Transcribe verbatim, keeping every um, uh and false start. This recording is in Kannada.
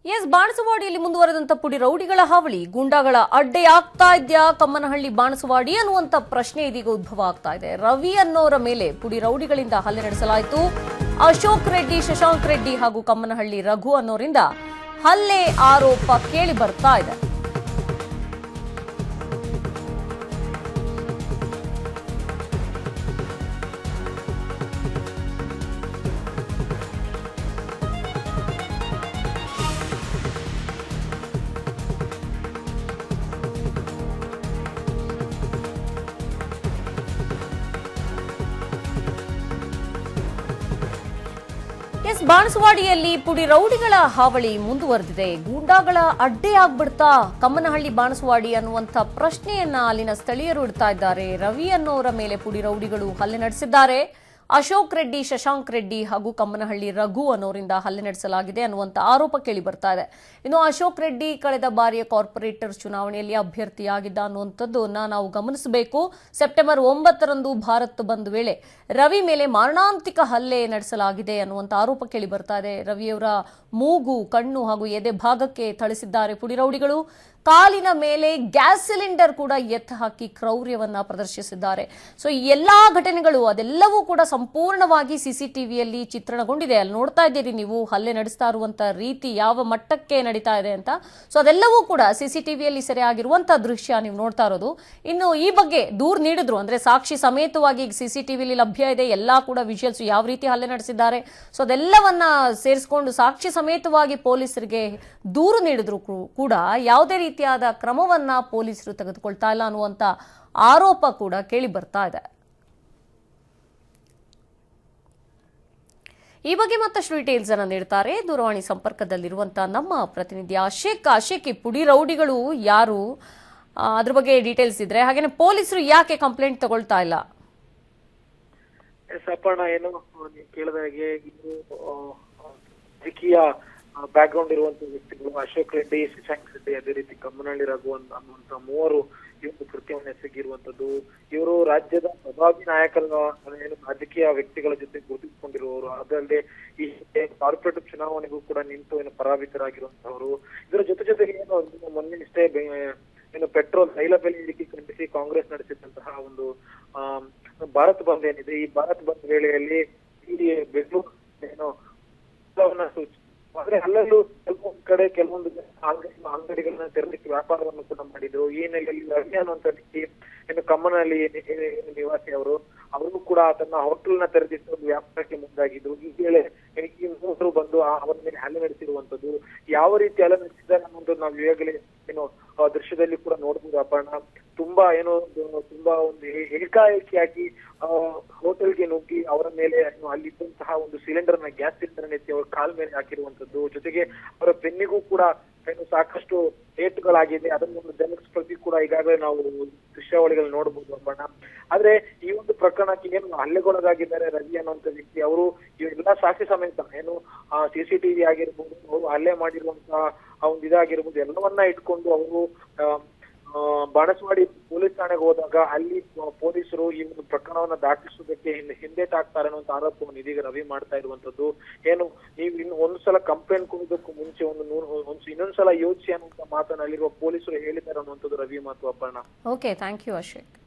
ಎಸ್ ಬಾಣಸವಾಡಿಯಲ್ಲಿ ಮುಂದುವರೆದಂತ ಪುಡಿ ರೌಡಿಗಳ ಹಾವಳಿ ಗೂಂಡಾಗಳ ಅಡ್ಡೆಯಾಗ್ತಾ ಇದೆಯಾ ಕಮ್ಮನಹಳ್ಳಿ ಬಾಣಸವಾಡಿ ಅನ್ನುವಂತ ಪ್ರಶ್ನೆ ಇದೀಗ ಉದ್ಭವ ಆಗ್ತಾ ಇದೆ. ರವಿ ಅನ್ನೋರ ಮೇಲೆ ಪುಡಿ ರೌಡಿಗಳಿಂದ ಹಲ್ಲೆ ನಡೆಸಲಾಯಿತು. ಅಶೋಕ್ ರೆಡ್ಡಿ, ಶಶಾಂಕ್ ರೆಡ್ಡಿ ಹಾಗೂ ಕಮ್ಮನಹಳ್ಳಿ ರಘು ಅನ್ನೋರಿಂದ ಹಲ್ಲೆ ಆರೋಪ ಕೇಳಿ ಬರ್ತಾ ಇದೆ. ಎಸ್ ಬಾಣಸವಾಡಿಯಲ್ಲಿ ಪುಡಿ ರೌಡಿಗಳ ಹಾವಳಿ ಮುಂದುವರೆದಿದೆ. ಗೂಂಡಾಗಳ ಅಡ್ಡೆಯಾಗ್ಬಿಡ್ತಾ ಕಮ್ಮನಹಳ್ಳಿ ಬಾಣಸವಾಡಿ ಅನ್ನುವಂಥ ಪ್ರಶ್ನೆಯನ್ನ ಅಲ್ಲಿನ ಸ್ಥಳೀಯರು ಇಡ್ತಾ ಇದ್ದಾರೆ. ರವಿ ಅನ್ನೋರ ಮೇಲೆ ಪುಡಿ ರೌಡಿಗಳು ಹಲ್ಲೆ ನಡೆಸಿದ್ದಾರೆ. ಅಶೋಕ್ ರೆಡ್ಡಿ, ಶಶಾಂಕ್ ರೆಡ್ಡಿ ಹಾಗೂ ಕಮ್ಮನಹಳ್ಳಿ ರಘು ಅನ್ನೋರಿಂದ ಹಲ್ಲೆ ನಡೆಸಲಾಗಿದೆ ಅನ್ನುವಂಥ ಆರೋಪ ಕೇಳಿ ಬರ್ತಾ ಇದೆ. ಇನ್ನು ಅಶೋಕ್ ರೆಡ್ಡಿ ಕಳೆದ ಬಾರಿಯ ಕಾರ್ಪೊರೇಟರ್ ಚುನಾವಣೆಯಲ್ಲಿ ಅಭ್ಯರ್ಥಿಯಾಗಿದ್ದ ಅನ್ನುವಂಥದ್ದನ್ನ ನಾವು ಗಮನಿಸಬೇಕು. ಸೆಪ್ಟೆಂಬರ್ ಒಂಬತ್ತರಂದು ಭಾರತ್ ಬಂದ್ ವೇಳೆ ರವಿ ಮೇಲೆ ಮಾರಣಾಂತಿಕ ಹಲ್ಲೆ ನಡೆಸಲಾಗಿದೆ ಅನ್ನುವಂಥ ಆರೋಪ ಕೇಳಿ ಬರ್ತಾ ಇದೆ. ರವಿಯವರ ಮೂಗು, ಕಣ್ಣು ಹಾಗೂ ಎದೆ ಭಾಗಕ್ಕೆ ಥಳಿಸಿದ್ದಾರೆ ಪುಡಿ ರೌಡಿಗಳು. ಕಾಲಿನ ಮೇಲೆ ಗ್ಯಾಸ್ ಸಿಲಿಂಡರ್ ಕೂಡ ಎತ್ತ ಹಾಕಿ ಕ್ರೌರ್ಯವನ್ನ ಪ್ರದರ್ಶಿಸಿದ್ದಾರೆ. ಸೊ ಈ ಎಲ್ಲಾ ಘಟನೆಗಳು ಅದೆಲ್ಲವೂ ಕೂಡ ಸಂಪೂರ್ಣವಾಗಿ ಸಿಸಿಟಿವಿಯಲ್ಲಿ ಚಿತ್ರಣಗೊಂಡಿದೆ. ಅಲ್ಲಿ ನೋಡ್ತಾ ಇದ್ದೀರಿ ನೀವು ಹಲ್ಲೆ ನಡೆಸ್ತಾ ಇರುವಂತ ರೀತಿ ಯಾವ ಮಟ್ಟಕ್ಕೆ ನಡೀತಾ ಇದೆ ಅಂತ. ಸೊ ಅದೆಲ್ಲವೂ ಕೂಡ ಸಿಸಿಟಿವಿಯಲ್ಲಿ ಸೆರೆಯಾಗಿರುವಂತಹ ದೃಶ್ಯ ನೀವು ನೋಡ್ತಾ ಇರೋದು. ಇನ್ನು ಈ ಬಗ್ಗೆ ದೂರು ನೀಡಿದ್ರು ಅಂದ್ರೆ ಸಾಕ್ಷಿ ಸಮೇತವಾಗಿ ಸಿಸಿಟಿವಿಯಲ್ಲಿ ಲಭ್ಯ ಇದೆ. ಎಲ್ಲಾ ಕೂಡ ವಿಜುವಲ್ಸ್ ಯಾವ ರೀತಿ ಹಲ್ಲೆ ನಡೆಸಿದ್ದಾರೆ. ಸೊ ಅದೆಲ್ಲವನ್ನ ಸೇರಿಸಿಕೊಂಡು ಸಾಕ್ಷಿ ಸಮೇತವಾಗಿ ಪೊಲೀಸರಿಗೆ ದೂರು ನೀಡಿದ್ರು ಕೂಡ ಯಾವುದೇ ರೀತಿಯಾದ ಕ್ರಮವನ್ನ ಪೊಲೀಸರು ತೆಗೆದುಕೊಳ್ತಾ ಇಲ್ಲ ಅನ್ನುವಂತ ಆರೋಪ ಕೂಡ ಕೇಳಿ ಬರ್ತಾ ಇದೆ. ಈ ಬಗ್ಗೆ ಮತ್ತಷ್ಟು ಡೀಟೇಲ್ಸ್ ಅನ್ನು ನೀಡ್ತಾರೆ ದೂರವಾಣಿ ಸಂಪರ್ಕದಲ್ಲಿರುವಂತಹ ನಮ್ಮ ಪ್ರತಿನಿಧಿ ಅಶೇಕ್. ಅಶೇಕ್, ಈ ಪುಡಿ ರೌಡಿಗಳು ಯಾರು, ಅದ್ರ ಬಗ್ಗೆ ಡೀಟೇಲ್ಸ್ ಇದ್ರೆ, ಹಾಗೇನೆ ಪೊಲೀಸರು ಯಾಕೆ ಕಂಪ್ಲೇಂಟ್ ತಗೊಳ್ತಾ ಇಲ್ಲ? ಸಪರ್ಣ ಏನು ನೀವು ಕೇಳಿದ ಹಾಗೆ ಇದು ರಾಜಕೀಯ ಬ್ಯಾಕ್ ಗ್ರೌಂಡ್ ಇರುವಂತಹ ವ್ಯಕ್ತಿಗಳು ಅಶೋಕ್ ರೆಡ್ಡಿ, ಶಶಾಂಕ್ ರೆಡ್ಡಿ, ಅದೇ ರೀತಿ ಕಮ್ಮನಹಳ್ಳಿ ರಘು ಅನ್ನುವಂತ ಮೂವರು ಈ ಒಂದು ಕೃತ್ಯವನ್ನು ಎಸಗಿರುವಂತದ್ದು. ಇವರು ರಾಜ್ಯದ ಪ್ರಭಾವಿ ನಾಯಕರ ಏನು ರಾಜಕೀಯ ವ್ಯಕ್ತಿಗಳ ಜೊತೆ ಗುರುತಿಸಿಕೊಂಡಿರುವವರು. ಅದಲ್ಲದೆ ಈ ಕಾರ್ಪೊರೇಟ್ ಚುನಾವಣೆಗೂ ಕೂಡ ನಿಂತು ಏನು ಪರಾಭಿತರಾಗಿರುವಂತವರು. ಇದರ ಜೊತೆ ಜೊತೆಗೆ ಏನು ಮೊನ್ನೆ ಇಷ್ಟೇ ಏನು ಪೆಟ್ರೋಲ್ ತೈಲ ಬೆಲೆ ಇಳಿಕೆ ಖಂಡಿಸಿ ಕಾಂಗ್ರೆಸ್ ನಡೆಸಿದಂತಹ ಒಂದು ಆ ಭಾರತ್ ಬಂದ್ ಏನಿದೆ, ಈ ಭಾರತ್ ಬಂದ್ ವೇಳೆಯಲ್ಲಿ ಈ ಬೆಂಗಳೂರು ಏನು ಆದ್ರೆ ಅಲ್ಲಲ್ಲೂ ಕೆಲವೊಂದು ಕಡೆ ಕೆಲವೊಂದು ಅಂಗಡಿಗಳನ್ನ ತೆರಲಿಕ್ಕೆ ವ್ಯಾಪಾರವನ್ನು ಕೂಡ ಮಾಡಿದ್ರು. ಈ ನೆಲೆಯಲ್ಲಿ ರವಿ ಅನ್ನುವಂತ ವ್ಯಕ್ತಿ ಏನು ಕಮ್ಮನಹಳ್ಳಿ ನಿವಾಸಿ ಅವರು ಅವರು ಕೂಡ ತನ್ನ ಹೋಟೆಲ್ ನ ತೆರೆದಿಟ್ಟು ಒಂದು ವ್ಯಾಪಾರಕ್ಕೆ ಮುಂದಾಗಿದ್ರು. ಈ ವೇಳೆ ಈ ಮೂವರು ಬಂದು ಅವರ ಮೇಲೆ ಹಲ್ಲೆ ನಡೆಸಿರುವಂತದ್ದು. ಯಾವ ರೀತಿ ಹಲ್ಲೆ ನಡೆಸಿದ್ದಾರೆ ಅನ್ನೋದು ನಾವು ಈಗಾಗಲೇ ಏನು ದೃಶ್ಯದಲ್ಲಿ ಕೂಡ ನೋಡ್ಬೋದು. ಅಪರ್ಣ ತುಂಬಾ ಏನು ತುಂಬಾ ಒಂದು ಏಕಾಏಕಿಯಾಗಿ ಹೋಟೆಲ್ಗೆ ನುಗ್ಗಿ ಅವರ ಮೇಲೆ ಅಲ್ಲಿದ್ದಂತಹ ಒಂದು ಸಿಲಿಂಡರ್ ನ ಗ್ಯಾಸ್ ಸಿಲಿಂಡರ್ ಎತ್ತಿ ಅವರ ಕಾಲ್ ಮೇಲೆ ಹಾಕಿರುವಂತದ್ದು. ಜೊತೆಗೆ ಅವರ ಬೆನ್ನಿಗೂ ಕೂಡ ಏನು ಸಾಕಷ್ಟು ಏಟುಗಳಾಗಿದೆ. ಅದನ್ನು ಒಂದು ಜನಕ್ಸ್ ಪ್ರತಿ ಕೂಡ ಈಗಾಗಲೇ ನಾವು ದೃಶ್ಯಾವಳಿಗಳು ನೋಡಬಹುದು ಅಪ್ಪಣ್ಣ. ಆದ್ರೆ ಈ ಒಂದು ಪ್ರಕರಣಕ್ಕೆ ಏನು ಹಲ್ಲೆಗೊಳಗಾಗಿದ್ದಾರೆ ರವಿ ಅನ್ನುವಂತ ವ್ಯಕ್ತಿ, ಅವರು ಇವೆಲ್ಲ ಸಾಕ್ಷಿ ಸಮೇತ ಏನು ಸಿಸಿಟಿವಿ ಆಗಿರ್ಬೋದು, ಅವರು ಹಲ್ಲೆ ಮಾಡಿರುವಂತಹ ಒಂದು ಇದಾಗಿರ್ಬೋದು, ಎಲ್ಲವನ್ನ ಇಟ್ಕೊಂಡು ಅವರು ಬಾಣಸವಾಡಿ ಪೊಲೀಸ್ ಠಾಣೆಗೆ ಹೋದಾಗ ಅಲ್ಲಿ ಪೊಲೀಸರು ಈ ಒಂದು ಪ್ರಕರಣವನ್ನ ದಾಖಲಿಸುವುದಕ್ಕೆ ಹಿಂದೇಟಾಗ್ತಾರೆ ಅನ್ನುವಂತ ಆರೋಪವನ್ನು ಇದೀಗ ರವಿ ಮಾಡ್ತಾ ಇರುವಂತದ್ದು. ಏನು ನೀವು ಇನ್ನು ಒಂದು ಸಲ ಕಂಪ್ಲೇಂಟ್ ಕೊಡೋದಕ್ಕೂ ಮುಂಚೆ ಒಂದು ನೂರು ಒಂದು ಇನ್ನೊಂದ್ಸಲ ಯೋಚಿಸಿ ಅನ್ನುವಂತ ಮಾತನ್ನ ಅಲ್ಲಿರುವ ಪೊಲೀಸರು ಹೇಳಿದ್ದಾರೆ ಅನ್ನುವಂಥದ್ದು ರವಿ ಮಾತು Aparna. Okay, thank you Ashok.